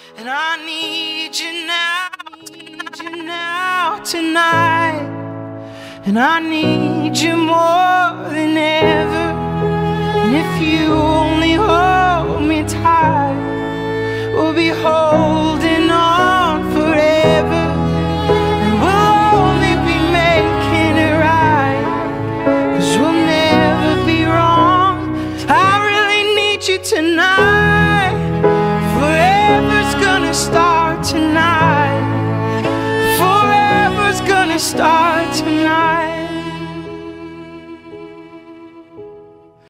And I need you now, tonight. And I need you more than ever. And if you only hold me tight, we'll be holding on forever. And we'll only be making it right, 'cause we'll never be wrong. I really need you tonight. Forever's gonna start tonight. Forever's gonna start